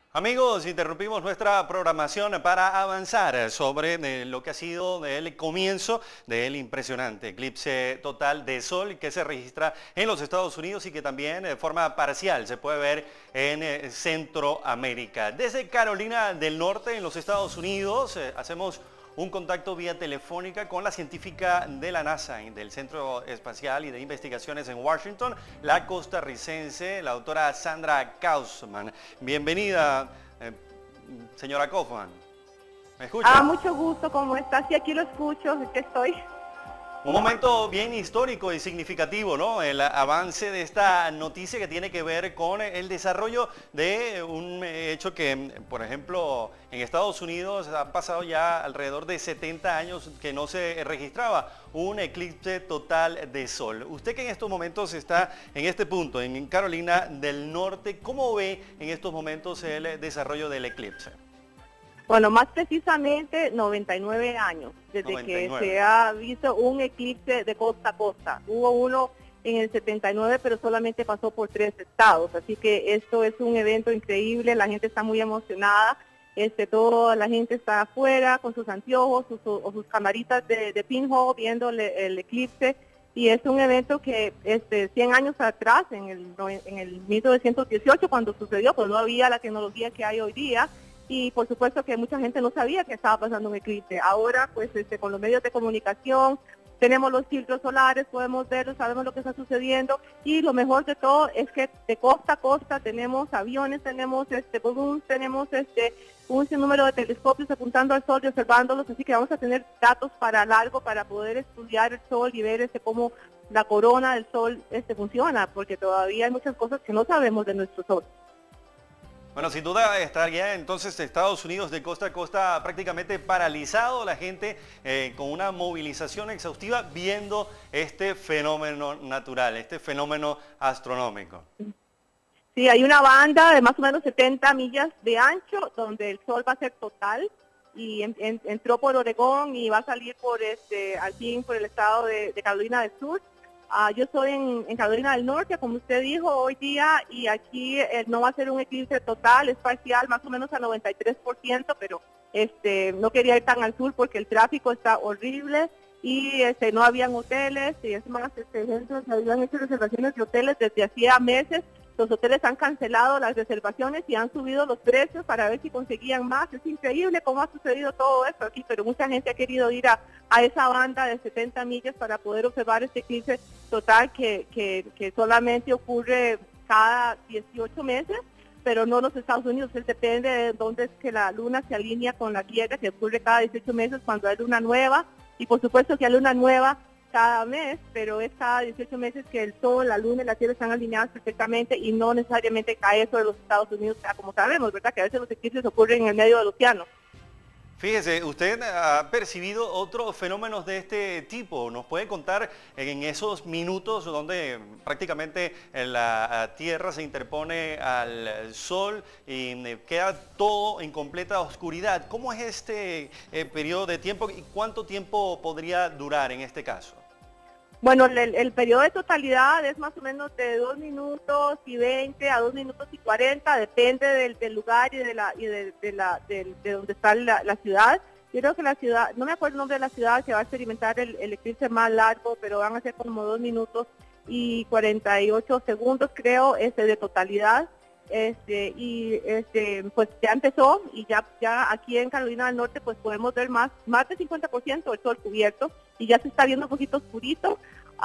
Amigos, interrumpimos nuestra programación para avanzar sobre lo que ha sido el comienzo del impresionante eclipse total de sol que se registra en los Estados Unidos y que también de forma parcial se puede ver en Centroamérica. Desde Carolina del Norte, en los Estados Unidos, hacemos un contacto vía telefónica con la científica de la NASA, del Centro Espacial y de Investigaciones en Washington, la costarricense, la doctora Sandra Kaufman. Bienvenida, señora Kaufman. ¿Me escucha? Mucho gusto, ¿cómo estás? Sí, aquí lo escucho, aquí estoy. Un momento bien histórico y significativo, ¿no? El avance de esta noticia que tiene que ver con el desarrollo de un hecho que, por ejemplo, en Estados Unidos ha pasado ya alrededor de 70 años que no se registraba un eclipse total de sol. Usted que en estos momentos está en este punto, en Carolina del Norte, ¿cómo ve en estos momentos el desarrollo del eclipse? Bueno, más precisamente 99 años, desde 99. que se ha visto un eclipse de costa a costa. Hubo uno en el 79, pero solamente pasó por 3 estados, así que esto es un evento increíble, la gente está muy emocionada, toda la gente está afuera con sus anteojos o sus camaritas de pinhole viendo el eclipse, y es un evento que 100 años atrás, en el 1918, cuando sucedió, pues no había la tecnología que hay hoy día. Y por supuesto que mucha gente no sabía que estaba pasando un eclipse. Ahora, pues con los medios de comunicación, tenemos los filtros solares, podemos verlo, sabemos lo que está sucediendo. Y lo mejor de todo es que de costa a costa tenemos aviones, tenemos balloons, tenemos un sinnúmero de telescopios apuntando al sol y observándolos. Así que vamos a tener datos para largo para poder estudiar el sol y ver cómo la corona del sol funciona, porque todavía hay muchas cosas que no sabemos de nuestro sol. Bueno, sin duda estaría entonces Estados Unidos de costa a costa prácticamente paralizado, la gente con una movilización exhaustiva viendo este fenómeno natural, este fenómeno astronómico. Sí, hay una banda de más o menos 70 millas de ancho donde el sol va a ser total y entró por Oregón y va a salir por al fin por el estado de Carolina del Sur. Yo estoy en Carolina del Norte, como usted dijo, hoy día, y aquí no va a ser un eclipse total, es parcial, más o menos al 93%, pero no quería ir tan al sur porque el tráfico está horrible y no habían hoteles, y es más, gente, se habían hecho reservaciones de hoteles desde hacía meses. Los hoteles han cancelado las reservaciones y han subido los precios para ver si conseguían más. Es increíble cómo ha sucedido todo esto aquí, pero mucha gente ha querido ir a esa banda de 70 millas para poder observar este eclipse total que solamente ocurre cada 18 meses, pero no en los Estados Unidos. Depende de dónde es que la luna se alinea con la Tierra, que ocurre cada 18 meses cuando hay luna nueva, y por supuesto que hay luna nueva cada mes, pero es cada 18 meses que el sol, la luna y la tierra están alineadas perfectamente y no necesariamente cae sobre los Estados Unidos, como sabemos, ¿verdad? Que a veces los eclipses ocurren en el medio del océano. Fíjese, usted ha percibido otros fenómenos de este tipo. ¿Nos puede contar en esos minutos donde prácticamente la Tierra se interpone al Sol y queda todo en completa oscuridad? ¿Cómo es este periodo de tiempo y cuánto tiempo podría durar en este caso? Bueno, el periodo de totalidad es más o menos de 2 minutos y 20 a 2 minutos y 40, depende del lugar y de donde está la ciudad. Yo creo que la ciudad, no me acuerdo el nombre de la ciudad que va a experimentar el eclipse más largo, pero van a ser como 2 minutos y 48 segundos, creo, de totalidad. Pues ya empezó y ya aquí en Carolina del Norte pues podemos ver más del 50% del sol cubierto y ya se está viendo un poquito oscurito.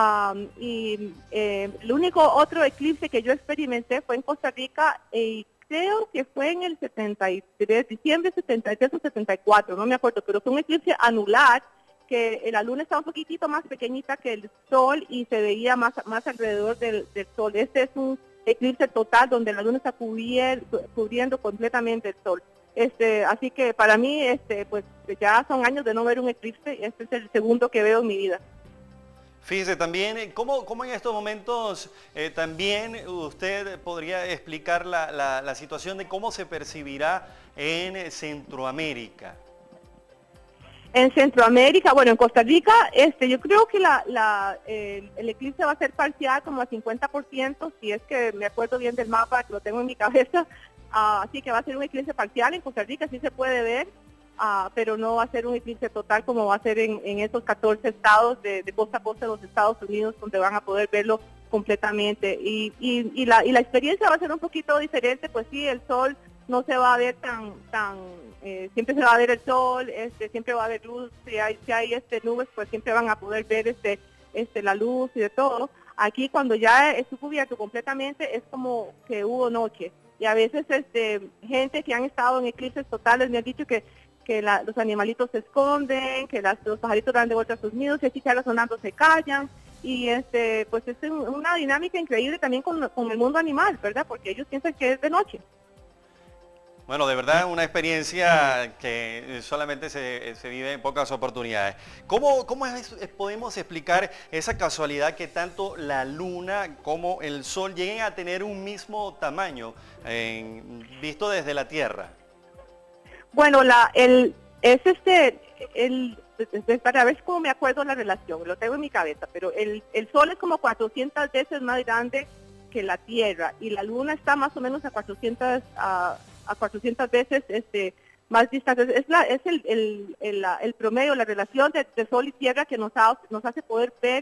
El único otro eclipse que yo experimenté fue en Costa Rica y creo que fue en el 73, diciembre 73 o 74, no me acuerdo, pero fue un eclipse anular que la luna estaba un poquitito más pequeñita que el sol y se veía más alrededor del sol. Este es un eclipse total donde la luna está cubriendo completamente el sol. Así que para mí, pues ya son años de no ver un eclipse, este es el segundo que veo en mi vida. Fíjese también, ¿cómo en estos momentos también usted podría explicar la situación de cómo se percibirá en Centroamérica? En Centroamérica, bueno, en Costa Rica, yo creo que el eclipse va a ser parcial como a 50%, si es que me acuerdo bien del mapa, que lo tengo en mi cabeza, así que va a ser un eclipse parcial en Costa Rica, sí se puede ver, pero no va a ser un eclipse total como va a ser en esos 14 estados de costa a costa de los Estados Unidos, donde van a poder verlo completamente. Y la experiencia va a ser un poquito diferente, pues sí, el sol no se va a ver siempre se va a ver el sol, siempre va a haber luz, si hay nubes, pues siempre van a poder ver la luz y de todo. Aquí cuando ya es cubierto completamente es como que hubo noche. Y a veces gente que han estado en eclipses totales me han dicho que los animalitos se esconden, que los pajaritos dan de vuelta a sus nidos, y así que sonando se callan. Y pues es una dinámica increíble también con el mundo animal, ¿verdad? Porque ellos piensan que es de noche. Bueno, de verdad una experiencia que solamente se vive en pocas oportunidades. ¿Cómo podemos explicar esa casualidad que tanto la luna como el sol lleguen a tener un mismo tamaño visto desde la Tierra? Bueno, para ver cómo me acuerdo la relación, lo tengo en mi cabeza, pero el sol es como 400 veces más grande que la Tierra y la luna está más o menos a 400 veces más distante. Es el promedio, la relación de sol y tierra que nos hace poder ver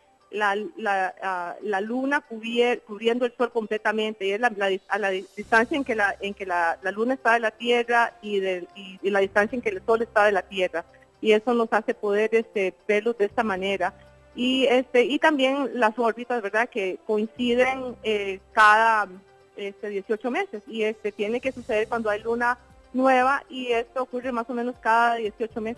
la luna cubriendo el sol completamente, y es la distancia en que la luna está de la Tierra y la distancia en que el sol está de la Tierra, y eso nos hace poder verlo de esta manera. Y también las órbitas, ¿verdad?, que coinciden cada 18 meses, y tiene que suceder cuando hay luna nueva, y esto ocurre más o menos cada 18 meses.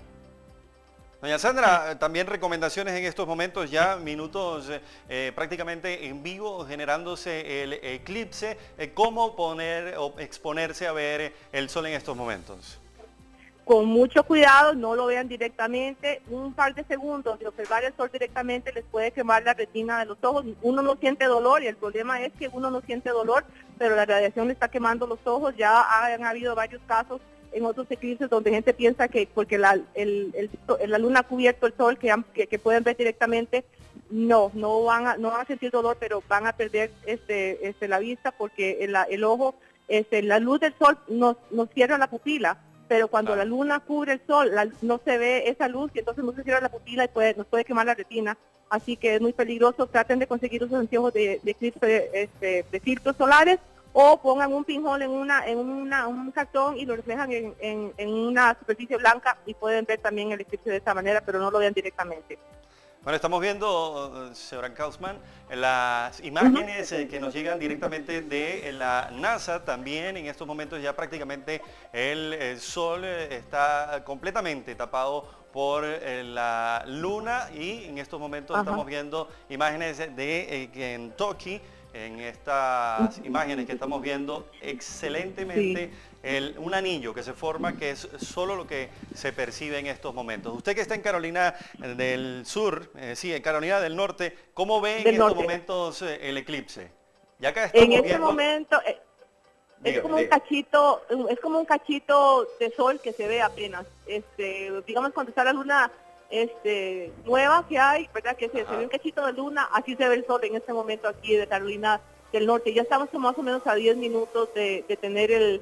Doña Sandra, también recomendaciones en estos momentos, ya minutos prácticamente en vivo, generándose el eclipse, cómo exponerse a ver el sol en estos momentos. Con mucho cuidado, no lo vean directamente. Un par de segundos de observar el sol directamente les puede quemar la retina de los ojos. Uno no siente dolor, y el problema es que uno no siente dolor, pero la radiación le está quemando los ojos. Ya han habido varios casos en otros eclipses donde gente piensa que porque la luna ha cubierto el sol, que pueden ver directamente, no van a sentir dolor, pero van a perder la vista, porque el ojo, la luz del sol nos cierra la pupila. Pero cuando la luna cubre el sol, no se ve esa luz, y entonces no se cierra la pupila y nos puede quemar la retina. Así que es muy peligroso. Traten de conseguir esos anteojos de eclipse de filtros solares, o pongan un pinhole en un cartón y lo reflejan en una superficie blanca, y pueden ver también el eclipse de esta manera, pero no lo vean directamente. Bueno, estamos viendo, señora Kaufman, las imágenes que nos llegan directamente de la NASA. También en estos momentos ya prácticamente el sol está completamente tapado por la luna, y en estos momentos estamos viendo imágenes de Kentucky. En estas imágenes que estamos viendo excelentemente un anillo que se forma, que es solo lo que se percibe en estos momentos. Usted que está en Carolina del Sur, en Carolina del Norte, ¿cómo ve en estos momentos el eclipse? Ya acá estamos en este momento es como un cachito de sol que se ve apenas. Digamos, cuando está la luna nueva que hay, ¿verdad?, que se ve un cachito de luna, así se ve el sol en este momento aquí de Carolina del Norte. Ya estamos más o menos a 10 minutos de tener el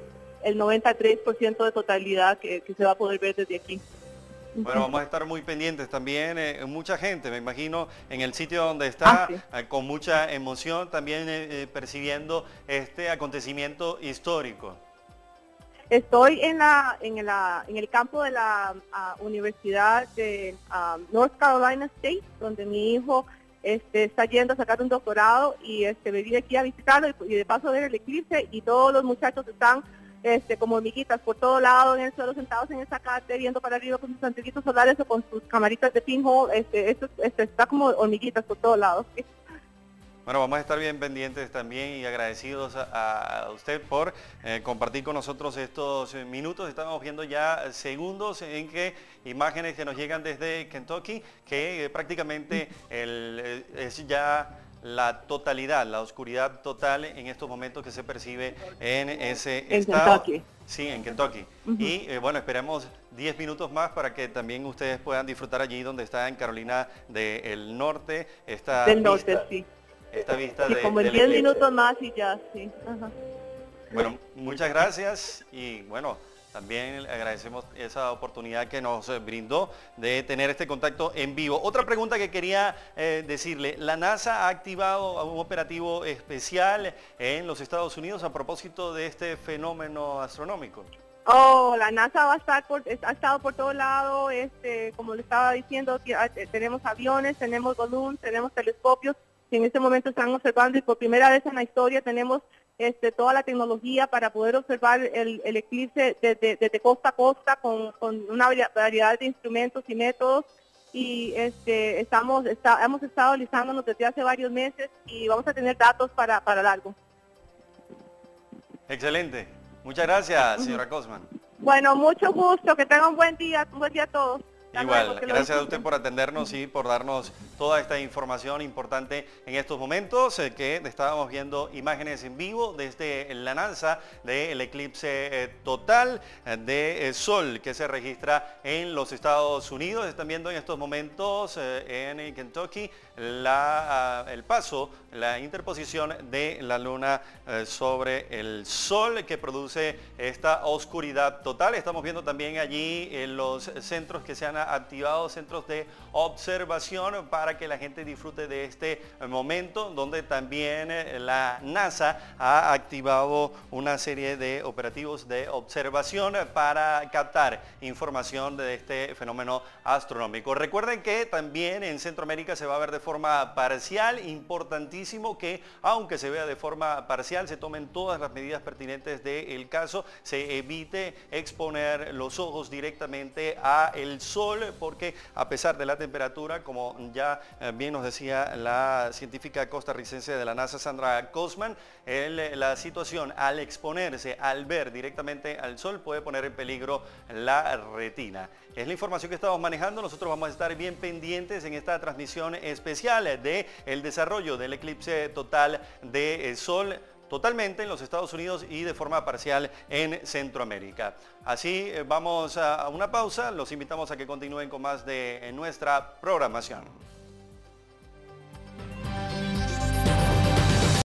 93% de totalidad que se va a poder ver desde aquí. Bueno, vamos a estar muy pendientes también, mucha gente, me imagino, en el sitio donde está, con mucha emoción, también percibiendo este acontecimiento histórico. Estoy en el campo de la Universidad de North Carolina State, donde mi hijo está yendo a sacar un doctorado, y me vine aquí a visitarlo y de paso ver el eclipse, y todos los muchachos están como hormiguitas por todo lado en el suelo, sentados en esa cátedra, viendo para arriba con sus anteojitos solares o con sus camaritas de pinhole. Está como hormiguitas por todos lados. ¿Sí? Bueno, vamos a estar bien pendientes también y agradecidos a usted por compartir con nosotros estos minutos. Estamos viendo ya segundos en que imágenes que nos llegan desde Kentucky, que prácticamente es ya la totalidad, la oscuridad total en estos momentos que se percibe en ese estado. Kentucky. Sí, en Kentucky. Y bueno, esperamos 10 minutos más para que también ustedes puedan disfrutar allí donde está en Carolina del Norte. Esta vista sí. Esta vista como en 10 minutos más y ya, sí. Bueno, muchas gracias y bueno, también le agradecemos esa oportunidad que nos brindó de tener este contacto en vivo. Otra pregunta que quería decirle, la NASA ha activado un operativo especial en los Estados Unidos a propósito de este fenómeno astronómico. Oh, la NASA va a estar ha estado por todo lado, como le estaba diciendo, tenemos aviones, tenemos balloons, tenemos telescopios que en este momento están observando y por primera vez en la historia tenemos toda la tecnología para poder observar el eclipse desde costa a costa con una variedad de instrumentos y métodos y hemos estado analizándonos desde hace varios meses y vamos a tener datos para largo. Excelente. Muchas gracias, señora Cosman. Bueno, mucho gusto, que tengan un buen día a todos. Igual, gracias a usted por atendernos y por darnos toda esta información importante en estos momentos que estábamos viendo imágenes en vivo desde la NASA del eclipse total de sol que se registra en los Estados Unidos. Están viendo en estos momentos en Kentucky el paso, la interposición de la luna sobre el sol que produce esta oscuridad total. Estamos viendo también allí los centros que se han activado, centros de observación para que la gente disfrute de este momento, donde también la NASA ha activado una serie de operativos de observación para captar información de este fenómeno astronómico. Recuerden que también en Centroamérica se va a ver de forma parcial, importantísimo que aunque se vea de forma parcial se tomen todas las medidas pertinentes del caso, se evite exponer los ojos directamente a el sol porque a pesar de la temperatura, como ya bien nos decía la científica costarricense de la NASA, Sandra Cosman, la situación al exponerse, al ver directamente al sol puede poner en peligro la retina. Es la información que estamos manejando. Nosotros vamos a estar bien pendientes en esta transmisión especial de el desarrollo del eclipse total de sol totalmente en los Estados Unidos y de forma parcial en Centroamérica. Así vamos a una pausa. Los invitamos a que continúen con más de nuestra programación.